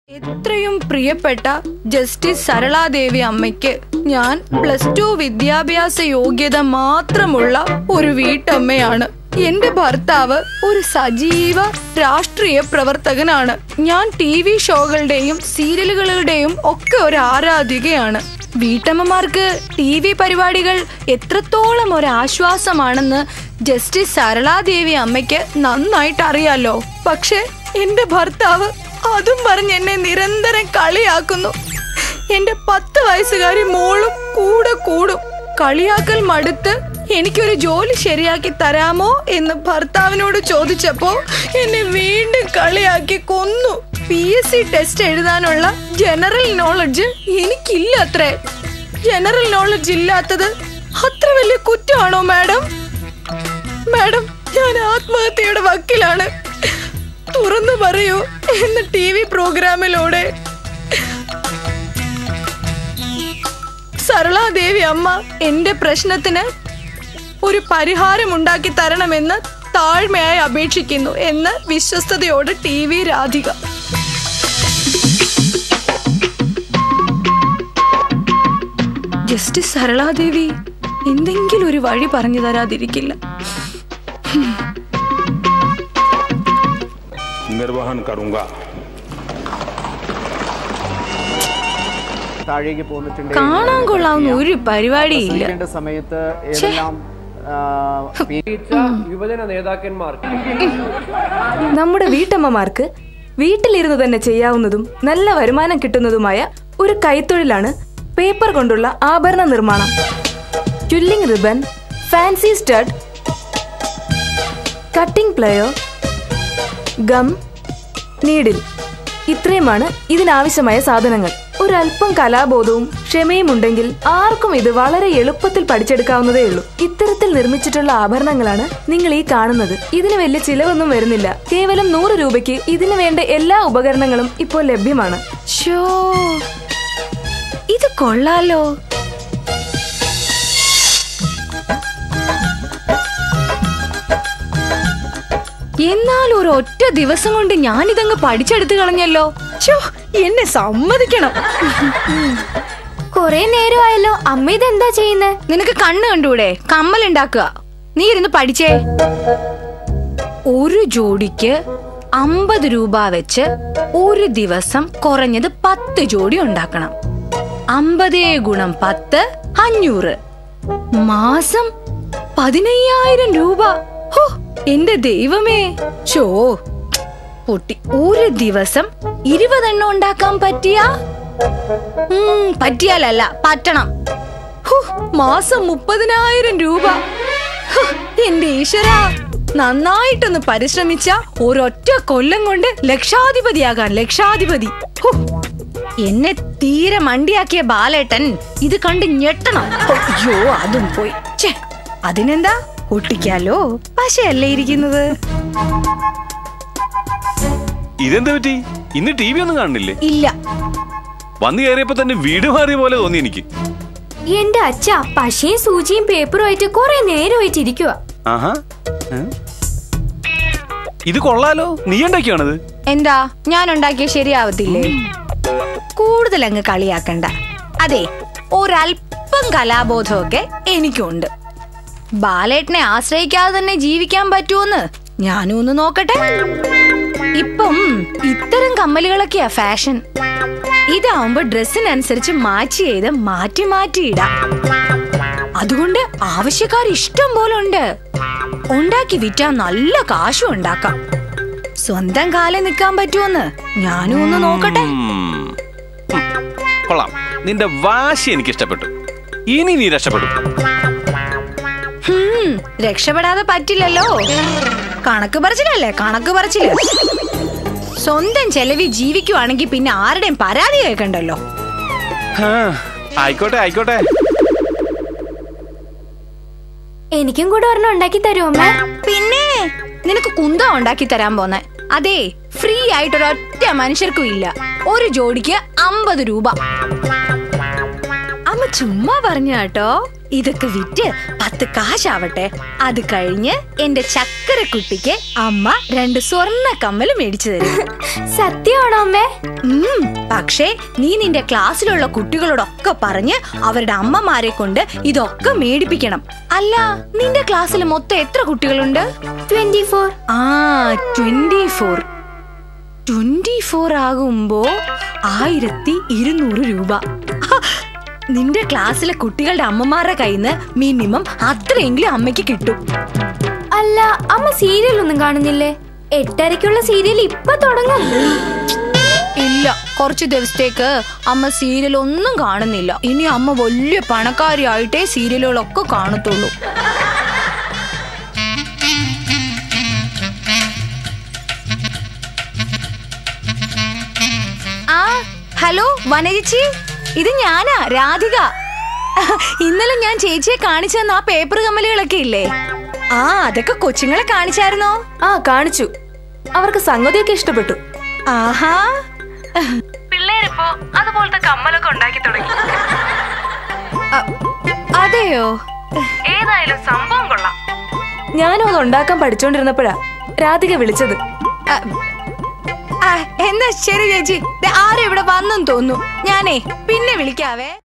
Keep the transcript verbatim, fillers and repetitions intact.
എത്രയും പ്രിയപ്പെട്ട ജസ്റ്റിസ് സരളാദേവി അമ്മയ്ക്ക് ഞാൻ പ്ലസ് ടു വിദ്യാഭ്യാസ യോഗ്യത മാത്രമുള്ള ഒരു വീട്ടമ്മയാണ്. എന്റെ ഭർത്താവ് ഒരു സജീവ രാഷ്ട്രീയ പ്രവർത്തകനാണ്. ഞാൻ ടി വി ഷോകളുടെയും സീരിയലുകളുടെയും ഒക്കെ ഒരു ആരാധികയാണ്. വീട്ടമ്മമാർക്ക് ടി വി പരിപാടികൾ എത്രത്തോളം ഒരു ആശ്വാസമാണെന്ന് ജസ്റ്റിസ് സരളാദേവി അമ്മയ്ക്ക് നന്നായിട്ട് അറിയാലോ. പക്ഷെ എന്റെ ഭർത്താവ് അതും പറഞ്ഞ് എന്നെ നിരന്തരം കളിയാക്കുന്നു. എന്റെ പത്ത് വയസ്സുകാരി മോളും കൂടെ കൂടും. കളിയാക്കൽ മടുത്ത് എനിക്കൊരു ജോലി ശരിയാക്കി തരാമോ എന്ന് ഭർത്താവിനോട് ചോദിച്ചപ്പോ എന്നെ വീണ്ടും കളിയാക്കി കൊന്നു. പി എസ് സി ടെസ്റ്റ് എഴുതാനുള്ള ജനറൽ നോളജ് എനിക്കില്ല അത്രേ. ജനറൽ നോളജ് ഇല്ലാത്തത് അത്ര വലിയ കുറ്റമാണോ മാഡം? മാഡം, ഞാൻ ആത്മഹത്യയുടെ വക്കിലാണ്. തുറന്നു പറയൂ എന്ന ടി വി പ്രോഗ്രാമിലൂടെ സരളാദേവി അമ്മ എന്റെ പ്രശ്നത്തിന് ഒരു പരിഹാരം ഉണ്ടാക്കി തരണമെന്ന് താഴ്മയായി അപേക്ഷിക്കുന്നു എന്ന് വിശ്വസ്തയോട് T V Radhika. Justice Saraladevi എന്തെങ്കിലും ഒരു വഴി പറഞ്ഞു തരാതിരിക്കില്ല. നിർവഹൻ കറുങ്ക താഴേക്ക് പോന്നിട്ടുണ്ട്. കാണാൻ കൊള്ളാവുന്ന ഒരു പരിപാടിയില്ല. സമയത്ത് ഏതെല്ലാം യുവജന നേതാക്കന്മാർക്ക് നമ്മുടെ വീട്ടമ്മമാർക്ക് വീട്ടിലിരുന്ന് തന്നെ ചെയ്യാവുന്നതും നല്ല വരുമാനം കിട്ടുന്നതുമായ ഒരു കൈത്തൊഴിലാണ് പേപ്പർ കൊണ്ടുള്ള ആഭരണ നിർമ്മാണം. Quilling ribbon, fancy stud, cutting plier, gum, needle, ഇത്രയുമാണ് ഇതിനാവശ്യമായ സാധനങ്ങൾ. ഒരല്പം കലാബോധവും ക്ഷമയും ഉണ്ടെങ്കിൽ ആർക്കും ഇത് വളരെ എളുപ്പത്തിൽ പഠിച്ചെടുക്കാവുന്നതേ ഉള്ളൂ. ഇത്തരത്തിൽ നിർമ്മിച്ചിട്ടുള്ള ആഭരണങ്ങളാണ് നിങ്ങൾ ഈ കാണുന്നത്. ഇതിന് വലിയ ചിലവൊന്നും വരുന്നില്ല. കേവലം നൂറ് രൂപയ്ക്ക് ഇതിനു വേണ്ട എല്ലാ ഉപകരണങ്ങളും ഇപ്പോൾ ലഭ്യമാണ്. ഷോ, ഇത് കൊള്ളാലോ. എന്നാൽ ഒരു ഒറ്റ ദിവസം കൊണ്ട് ഞാനിതങ്ങ് പഠിച്ചെടുത്ത് കളഞ്ഞല്ലോ. ഛോ, എന്നെ സമ്മതിക്കണം. കൊറേ നേരമായല്ലോ. അമ്മ ഇതെന്താ ചെയ്യുന്നേ? നിനക്ക് കണ്ണ് കണ്ടൂടെ? കമ്മൽ ഉണ്ടാക്കുക. നീ ഇരുന്ന് പഠിച്ചേ. ഒരു ജോഡിക്ക് അമ്പത് രൂപ വെച്ച് ഒരു ദിവസം കുറഞ്ഞത് പത്ത് ജോഡി ഉണ്ടാക്കണം. അമ്പതേ ഗുണം പത്ത്, അഞ്ഞൂറ്. മാസം പതിനയ്യായിരം രൂപ. ഹോ, എന്റെ ദൈവമേ. ഷോ, പൊട്ടി. ഒരു ദിവസം ഇരുപതെണ്ണം ഉണ്ടാക്കാൻ പറ്റിയാ? പറ്റിയാലല്ല, പറ്റണം. മാസം മുപ്പതിനായിരം രൂപ. എന്റെ ഈശ്വര, നന്നായിട്ടൊന്ന് പരിശ്രമിച്ച ഒരൊറ്റ കൊല്ലം കൊണ്ട് ലക്ഷാധിപതിയാകാൻ. ലക്ഷാധിപതി. എന്നെ തീരെ മണ്ടിയാക്കിയ ബാലേട്ടൻ ഇത് കണ്ട് ഞെട്ടണം. അയ്യോ, അതും പോയി. ഛേ, അതിനെന്താ, ഒട്ടിക്കാലോ. പശയല്ലേ ഇരിക്കുന്നത്. ഇതെന്താ പറ്റി? ഇന്ന് ടി വി ഒന്നും കാണുന്നില്ലേ? ഇല്ല. വന്നു കയറിയപ്പോ തന്നെ വീട് മാറിയ പോലെ തോന്നി എനിക്ക്. എന്റെ അച്ഛ പശയും സൂചിയും പേപ്പറും ആയിട്ട് കുറെ നേരമായിട്ട് ഇരിക്കുക. ആഹാ, ഇത് കൊള്ളാലോ. നീ ഉണ്ടാക്കിയാണത്? എന്താ, ഞാൻ ഉണ്ടാക്കിയ ശരിയാവത്തില്ലേ? കൂടുതൽ അങ്ങ് കളിയാക്കണ്ട. അതെ, ഒരല്പം കലാബോധമൊക്കെ എനിക്കുണ്ട്. ബാലേട്ടനെ ആശ്രയിക്കാതെ തന്നെ ജീവിക്കാൻ പറ്റുമെന്ന് ഞാനും ഒന്ന് നോക്കട്ടെ. ഇപ്പം ഇത്തരം കമ്മലുകളൊക്കെയാ ഫാഷൻ. ഇതാവുമ്പോ ഡ്രസ്സിനനുസരിച്ച് മാച്ച് ചെയ്ത് മാറ്റി മാറ്റി ഇടാം. അതുകൊണ്ട് ആവശ്യക്കാർ ഇഷ്ടം പോലെ ഉണ്ട്. ഉണ്ടാക്കി വിറ്റാ നല്ല കാശും ഉണ്ടാക്കാം. സ്വന്തം കാലിൽ നിൽക്കാൻ പറ്റുമെന്ന് ഞാനും ഒന്ന് നോക്കട്ടെ. കൊള്ളാം, നിന്റെ വാശി എനിക്ക് ഇഷ്ടപ്പെട്ടു. ഇനി നീ രക്ഷപ്പെടും. രക്ഷപ്പെടാതെ പറ്റില്ലല്ലോ. കണക്ക് പറച്ചിലല്ലേ, കണക്ക് പറച്ചില്. സ്വന്തം ചെലവി ജീവിക്കുവാണെങ്കിൽ പിന്നെ ആരുടെയും പരാതി കേൾക്കണ്ടല്ലോ. ആയിക്കോട്ടെ ആയിക്കോട്ടെ. എനിക്കും കൂടെ ഒരെണ്ണം ഉണ്ടാക്കി തരുമോ അമ്മ? പിന്നെ നിനക്ക് കുന്തം ഉണ്ടാക്കി തരാൻ പോന്നെ. അതെ, ഫ്രീ ആയിട്ടൊരൊറ്റ മനുഷ്യർക്കും ഇല്ല. ഒരു ജോഡിക്ക് അമ്പത് രൂപ. അമ്മ ചുമ്മാ പറഞ്ഞ കേട്ടോ. ഇതൊക്കെ വിറ്റ് പത്ത് കാശാവട്ടെ. അത് കഴിഞ്ഞ് എന്റെ ചക്കര കുട്ടിക്ക് അമ്മ രണ്ട് സ്വർണ്ണ കമ്മല് മേടിച്ചു തരും. സത്യമാണോ അമ്മേ? ഉം പക്ഷേ നീ നിന്റെ ക്ലാസ്സിലുള്ള കുട്ടികളോടൊക്കെ പറഞ്ഞ് അവരുടെ അമ്മമാരെ കൊണ്ട് ഇതൊക്കെ മേടിപ്പിക്കണം. അല്ല, നിന്റെ ക്ലാസ്സിൽ മൊത്തം എത്ര കുട്ടികളുണ്ട്? Twenty four. ആ ട്വന്റി ഫോർ ട്വന്റി ഫോർ ആകുമ്പോ ആയിരത്തി ഇരുന്നൂറ് രൂപ. നിന്റെ ക്ലാസ്സിലെ കുട്ടികളുടെ അമ്മമാരുടെ കയ്യിൽ നിന്ന് മിനിമം അത്രയെങ്കിലും അമ്മയ്ക്ക് കിട്ടും. അല്ല, അമ്മ സീരിയൽ ഒന്നും കാണുന്നില്ലേ? എട്ടരയ്ക്കുള്ള സീരിയൽ ഇപ്പൊ തുടങ്ങും. ഇല്ല, കുറച്ചു ദിവസത്തേക്ക് അമ്മ സീരിയൽ ഒന്നും കാണുന്നില്ല. ഇനി അമ്മ വലിയ പണക്കാരിയായിട്ടേ സീരിയലുകളൊക്കെ കാണത്തുള്ളൂ. ആ ഹലോ വനജിച്ചി, ഇത് ഞാനാ രാധിക. ഇന്നലെ ഞാൻ ചേച്ചിയെ കാണിച്ചു തന്ന ആ പേപ്പർ കമ്മലുകളൊക്കെ ഇല്ലേ? ആ അതൊക്കെ കൊച്ചുങ്ങളെ കാണിച്ചായിരുന്നോ? ആ കാണിച്ചു. അവർക്ക് സംഗതിയൊക്കെ ഇഷ്ടപ്പെട്ടു. ആഹാ, പിള്ളേരിപ്പോ അതുപോലത്തെ കമ്മലൊക്കെ ഉണ്ടാക്കി തുടങ്ങി. അതെയോ? ഏതായാലും സംഭവം കൊള്ളാം. ഞാനും അത് ഉണ്ടാക്കാൻ പഠിച്ചോണ്ടിരുന്നപ്പോഴാ രാധിക വിളിച്ചത്. എന്നാ ശരി ചേച്ചി, ആരും ഇവിടെ വന്നെന്ന് തോന്നുന്നു. ഞാനേ പിന്നെ വിളിക്കാവേ.